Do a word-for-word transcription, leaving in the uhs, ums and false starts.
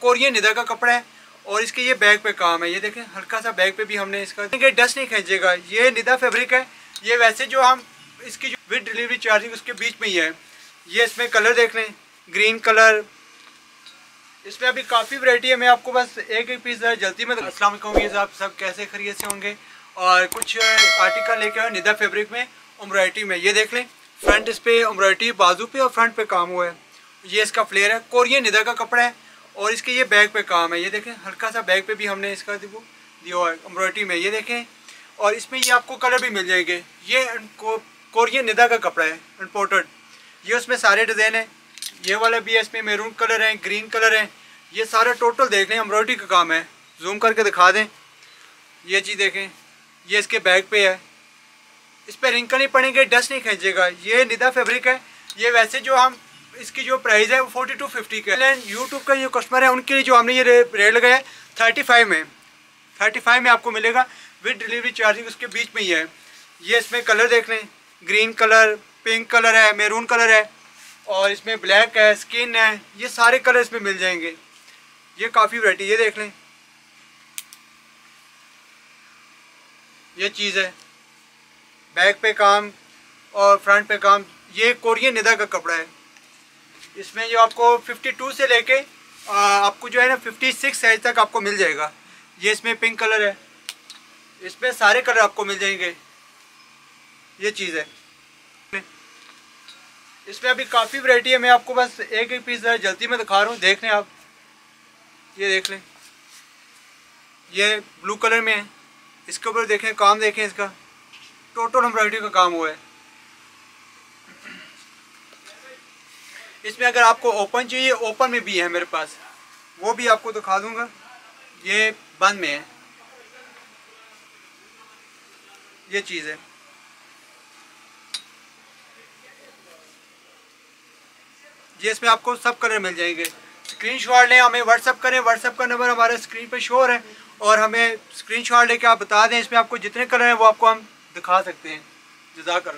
Korean Nida का कपड़ा है और इसके ये बैग पे काम है। ये देखें हल्का सा बैग पे भी हमने इसका डस्ट नहीं खींचेगा। ये निदा फैब्रिक है। ये वैसे जो हम इसकी जो विद डिलीवरी चार्जिंग उसके बीच में ही है। ये इसमें कलर देख लें, ग्रीन कलर, इसमें अभी काफ़ी वैरायटी है। मैं आपको बस एक एक पीस जल्दी में। अस्सलाम वालेकुम व्यूअर्स, आप सब कैसे खरीद से होंगे। और कुछ आर्टिकल लेके आए निदा फैब्रिक में एम्ब्रॉयडरी में। ये देख लें फ्रंट इस पर एम्ब्रॉयडरी बाजू पे और फ्रंट पे काम हुआ है। ये इसका फ्लेयर है, कोरियन निदा का कपड़ा है और इसके ये बैग पे काम है। ये देखें हल्का सा बैग पे भी हमने इसका देखो दिया है एम्ब्रॉयडरी में। ये देखें और इसमें ये आपको कलर भी मिल जाएंगे। ये को, कोरियन निदा का कपड़ा है इम्पोर्टेड। ये उसमें सारे डिज़ाइन है। ये वाला भी है, इसमें मैरून कलर है, ग्रीन कलर है। ये सारा टोटल देख लें एम्ब्रॉयडरी का काम है। जूम करके दिखा दें, ये चीज़ देखें, ये इसके बैग पे है। इस पर रिंकल नहीं पड़ेंगे, डस्ट नहीं खींचेगा। ये निदा फैब्रिक है। ये वैसे जो हम इसकी जो प्राइस है वो फोर्टी टू फिफ्टी का है। यूट्यूब का जो कस्टमर है उनके लिए जो हमने ये रेट लगाया है थर्टी फाइव में थर्टी फाइव में आपको मिलेगा विद डिलीवरी चार्जिंग उसके बीच में ही है। ये इसमें कलर देख लें, ग्रीन कलर, पिंक कलर है, मैरून कलर है और इसमें ब्लैक है, स्किन है। ये सारे कलर इसमें मिल जाएंगे। ये काफ़ी वैरायटी, ये देख लें, ये चीज़ है बैक पे काम और फ्रंट पे काम। ये कोरियन निदा का कपड़ा है। इसमें जो आपको फिफ्टी टू से लेके आपको जो है ना फिफ्टी सिक्स साइज तक आपको मिल जाएगा। ये इसमें पिंक कलर है, इसमें सारे कलर आपको मिल जाएंगे। ये चीज़ है, इसमें अभी काफ़ी वैरायटी है। मैं आपको बस एक एक पीस जल्दी में दिखा रहा हूँ, देख लें आप। ये देख लें, ये ब्लू कलर में है। इसके ऊपर देखें काम, देखें इसका टोटल एम्ब्रॉयडरी का काम हुआ है। इसमें अगर आपको ओपन चाहिए, ओपन में भी है मेरे पास, वो भी आपको दिखा दूंगा। ये बंद में है, ये चीज़ है। ये इसमें आपको सब कलर मिल जाएंगे। स्क्रीनशॉट लें, हमें व्हाट्सअप करें। व्हाट्सअप का नंबर हमारे स्क्रीन पर शो है और हमें स्क्रीनशॉट लेके आप बता दें। इसमें आपको जितने कलर हैं वो आपको हम दिखा सकते हैं। जज़ाकल्लाह।